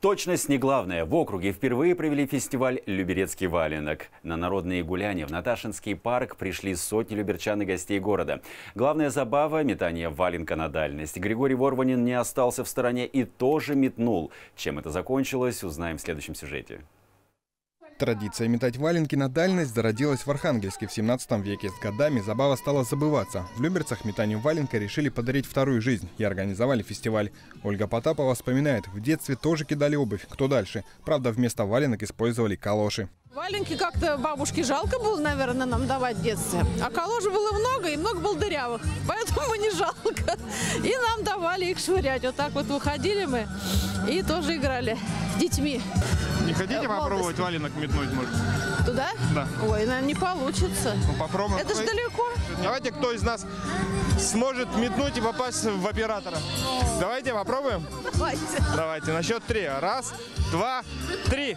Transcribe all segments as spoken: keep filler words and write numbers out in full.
Точность не главное. В округе впервые провели фестиваль «Люберецкий валенок». На народные гуляния в Наташинский парк пришли сотни люберчан и гостей города. Главная забава – метание валенка на дальность. Григорий Ворванин не остался в стороне и тоже метнул. Чем это закончилось, узнаем в следующем сюжете. Традиция метать валенки на дальность зародилась в Архангельске в семнадцатом веке. С годами забава стала забываться. В Люберцах метанию валенка решили подарить вторую жизнь и организовали фестиваль. Ольга Потапова вспоминает, в детстве тоже кидали обувь. Кто дальше? Правда, вместо валенок использовали калоши. Валенки как-то бабушке жалко было, наверное, нам давать в детстве. А калош было много, и много было дырявых. Поэтому не жалко. И нам давали их швырять. Вот так вот выходили мы и тоже играли с детьми. Не хотите попробовать валенок метнуть, может? Туда? Да. Ой, наверное, не получится. Ну, попробуем. Это же далеко. Давайте, кто из нас сможет метнуть и попасть в оператора. Давайте попробуем. Давайте. Давайте, на счет три. Раз, два, три.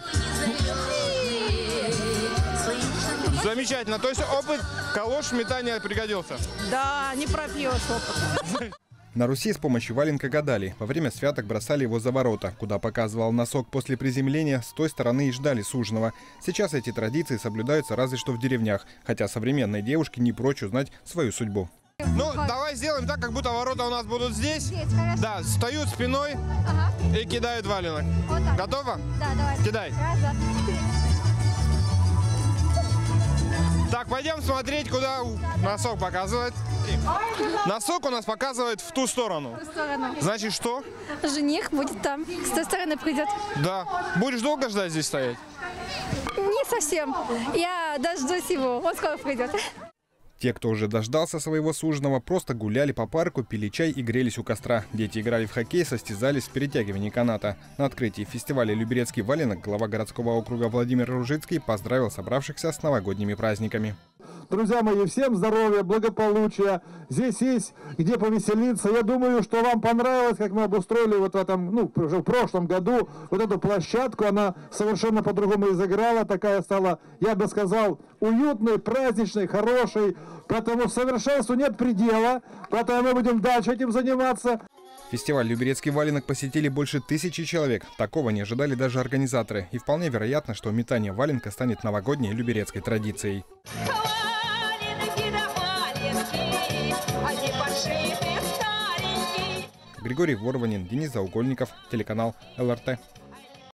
Замечательно. То есть опыт калош метания пригодился? Да, не пропьешь опыт. На Руси с помощью валенка гадали. Во время святок бросали его за ворота, куда показывал носок после приземления, с той стороны и ждали суженого. Сейчас эти традиции соблюдаются разве что в деревнях, хотя современные девушки не прочь узнать свою судьбу. Ну, давай сделаем так, как будто ворота у нас будут здесь. Здесь, хорошо. Да, встают спиной, Ага. и кидают валенок. Вот так. Готово? Да, давай. Кидай. Раз, два, три. Так, пойдем смотреть, куда носок показывает. Носок у нас показывает в ту сторону. В ту сторону. Значит, что? Жених будет там. С той стороны придет. Да. Будешь долго ждать здесь стоять? Не совсем. Я дождусь его. Он скоро придет. Те, кто уже дождался своего суженого, просто гуляли по парку, пили чай и грелись у костра. Дети играли в хоккей, состязались в перетягивании каната. На открытии фестиваля «Люберецкий валенок» глава городского округа Владимир Ружицкий поздравил собравшихся с новогодними праздниками. Друзья мои, всем здоровья, благополучия. Здесь есть где повеселиться. Я думаю, что вам понравилось, как мы обустроили вот в этом, ну, уже в прошлом году вот эту площадку. Она совершенно по-другому изыграла. Такая стала, я бы сказал, уютной, праздничной, хорошей. Поэтому совершенству нет предела. Поэтому мы будем дальше этим заниматься. Фестиваль «Люберецкий валенок» посетили больше тысячи человек. Такого не ожидали даже организаторы. И вполне вероятно, что метание валенка станет новогодней люберецкой традицией. Григорий Ворванин, Денис Заугольников, телеканал эл эр тэ.